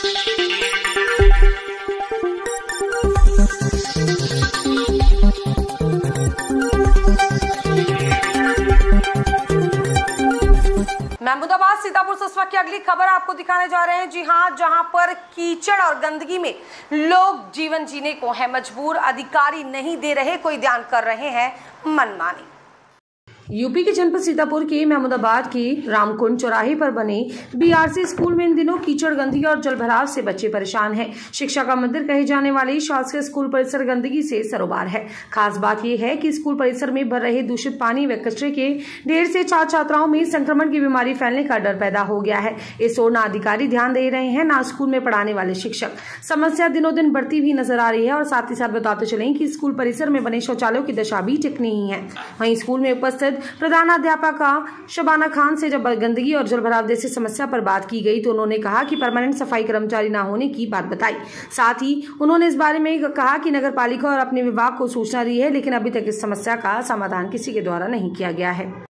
महमूदाबाद सीतापुर से इस वक्त की अगली खबर आपको दिखाने जा रहे हैं। जी हां, जहां पर कीचड़ और गंदगी में लोग जीवन जीने को है मजबूर, अधिकारी नहीं दे रहे, कोई ध्यान कर रहे हैं मनमानी। यूपी के जनपद सीतापुर के महमूदाबाद के रामकुंड चौराहे पर बने बीआरसी स्कूल में इन दिनों कीचड़, गंदगी और जलभराव से बच्चे परेशान हैं। शिक्षा का मंदिर कहे जाने वाले शासकीय स्कूल परिसर गंदगी से सरोबार है। खास बात यह है कि स्कूल परिसर में भर रहे दूषित पानी व कचरे के ढेर से छात्र छात्राओं में संक्रमण की बीमारी फैलने का डर पैदा हो गया है। इस ओर न अधिकारी ध्यान दे रहे हैं, न स्कूल में पढ़ाने वाले शिक्षक। समस्या दिनों दिन बढ़ती हुई नजर आ रही है और साथ ही साथ बताते चलें कि स्कूल परिसर में बने शौचालयों की दशा भी ठीक नहीं है। वहीं स्कूल में उपस्थित प्रधानाध्यापका शबाना खान से जब गंदगी और जलभराव जैसी समस्या पर बात की गई तो उन्होंने कहा कि परमानेंट सफाई कर्मचारी न होने की बात बताई। साथ ही उन्होंने इस बारे में कहा कि नगर पालिका और अपने विभाग को सूचना दी है, लेकिन अभी तक इस समस्या का समाधान किसी के द्वारा नहीं किया गया है।